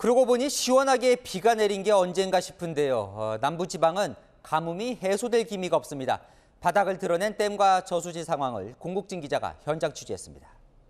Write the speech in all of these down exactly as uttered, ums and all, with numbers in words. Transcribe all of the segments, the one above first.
그러고 보니 시원하게 비가 내린 게 언젠가 싶은데요. 어, 남부지방은 가뭄이 해소될 기미가 없습니다. 바닥을 드러낸 댐과 저수지 상황을 공국진 기자가 현장 취재했습니다.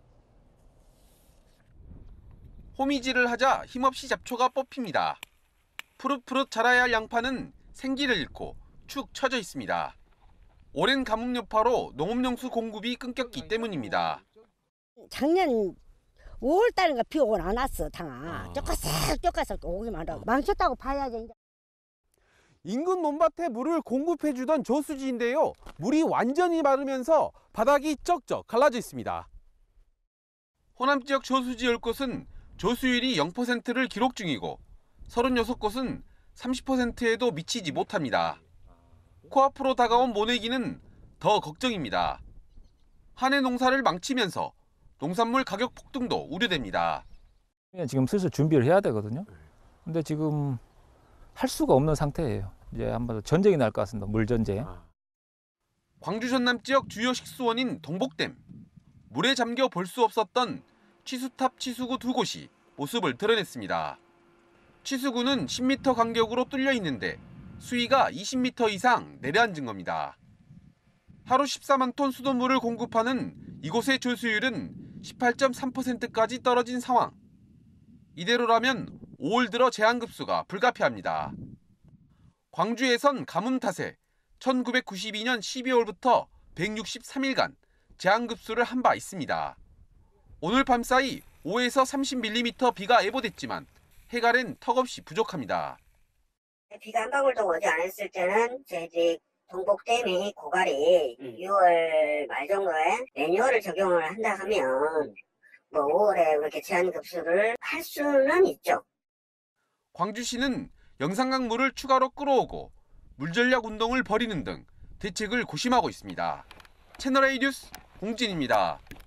호미질을 하자 힘없이 잡초가 뽑힙니다. 푸릇푸릇 자라야 할 양파는 생기를 잃고 축 처져 있습니다. 오랜 가뭄 여파로 농업용수 공급이 끊겼기 때문입니다. 작년 오월 달인가 비 오고 안 왔어, 당아. 쪼까싹 쪼까싹 오기만 하고. 망쳤다고 봐야지. 인근 논밭에 물을 공급해주던 저수지인데요. 물이 완전히 마르면서 바닥이 쩍쩍 갈라져 있습니다. 호남 지역 저수지 열 곳은 저수율이 영 퍼센트를 기록 중이고 서른여섯 곳은 삼십 퍼센트에도 미치지 못합니다. 코앞으로 다가온 모내기는 더 걱정입니다. 한 해 농사를 망치면서 농산물 가격 폭등도 우려됩니다. 지금 슬슬 준비를 해야 되거든요. 근데 지금 할 수가 없는 상태예요. 이제 한번 전쟁이 날 것 같습니다. 물전쟁. 광주 전남 지역 주요 식수원인 동복댐. 물에 잠겨 볼 수 없었던 취수탑, 취수구 두 곳이 모습을 드러냈습니다. 취수구는 십 미터 간격으로 뚫려 있는데 수위가 이십 미터 이상 내려앉은 겁니다. 하루 십사만 톤 수돗물을 공급하는 이곳의 조수율은 십팔 점 삼 퍼센트까지 떨어진 상황. 이대로라면 오월 들어 제한급수가 불가피합니다. 광주에선 가뭄 탓에 천구백구십이 년 십이월부터 백육십삼 일간 제한급수를 한 바 있습니다. 오늘 밤사이 오에서 삼십 밀리미터 비가 예보됐지만 해갈엔 턱없이 부족합니다. 비가 한 방울도 오지 않았을 때는 저희 동복댐이 고갈이 음. 유월 말 정도에 매뉴얼을 적용을 한다 하면 뭐 오월에 그렇게 제한급수를 할 수는 있죠. 광주시는 영산강 물을 추가로 끌어오고 물전략 운동을 벌이는 등 대책을 고심하고 있습니다. 채널A 뉴스 공진입니다.